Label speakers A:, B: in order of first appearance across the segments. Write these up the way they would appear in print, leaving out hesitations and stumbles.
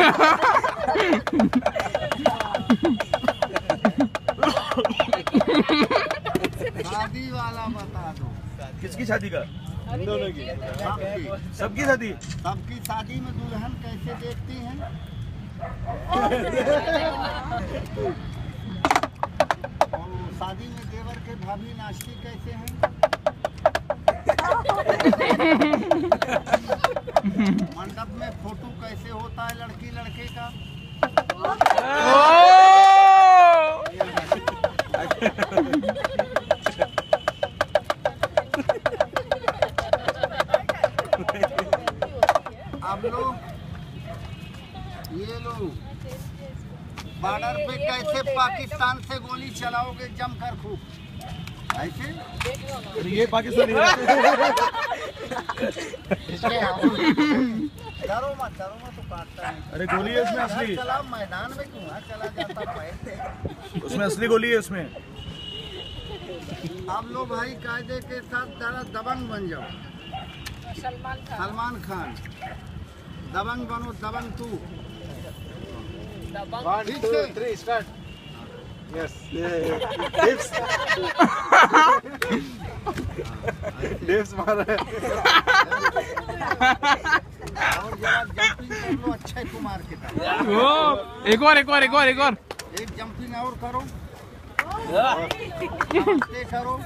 A: शादी वाला बता दो।
B: किसकी शादी का?
A: दोनों की।
B: सबकी शादी।
A: सबकी शादी में दुल्हन कैसे देखती हैं? और शादी में देवर के भाभी नाचती कैसे हैं? मंडप में फोटो कैसे होता है लड़की लड़के का? अब लोग ये लोग बॉर्डर पे कैसे पाकिस्तान से गोली चलाओगे जमकर खूब ऐसे?
B: ये पाकिस्तानी है।
A: डरो मत तो काटता है।
B: अरे गोली है उसमें असली।
A: चला मैदान में क्यों चला जाता पैसे?
B: उसमें असली गोली है उसमें।
A: आप लोग भाई कायदे के साथ जरा दबंग बन जाओ। सलमान खान दबंग बनो, दबंग तू। 1 2 3 स्टार्ट। यस
B: डेव्स मार रहा है।
A: और जरा जंपिंग कर लो अक्षय कुमार के तरह।
C: एक और
A: एक जंपिंग और करो। नमस्ते करो।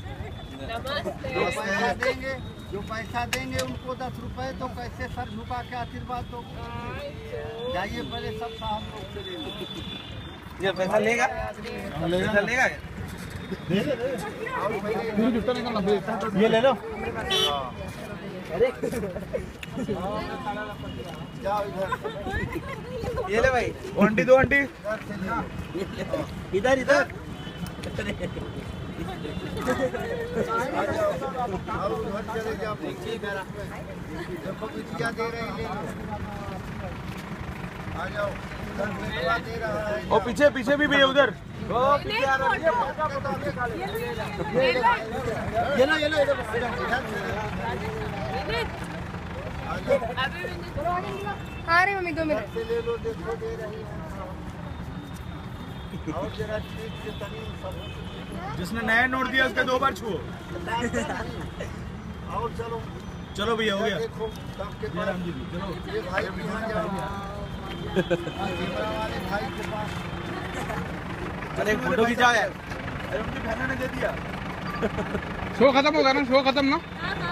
A: जो पैसा देंगे उनको 10 रुपए तो कैसे सर झुका के आशीर्वाद दो। जाइए पहले सब साहब लोग से ले लो।
B: ये पैसा लेगा? लेगा ये ले लो।
A: जाओ इधर।
B: ये ले भाई। आंटी दो आंटी। इधर इधर।
A: और उधर चले जाओ। देखो बिटिया दे रही ले लो। आ जाओ। उधर दे रहा है।
B: और पीछे पीछे भी भैया उधर।
A: ये लो
D: हाँ रे मम्मी 2 मिनट
A: से ले लो। देखो दे रही है। और जरा ठीक से तनी सब।
B: जिसने नया नोट दिया उसके 2 बार छुओ।
A: और चलो
B: चलो भैया हो गया।
A: देखो सबके पास।
B: राम जी चलो।
A: ये भाई भी यहाँ जाओ। कैमरा वाले भाई के पास।
B: अरे फोटो खिंचाओ यार। अरे उनकी बहनों ने दे दिया।
C: शो खत्म होगा ना?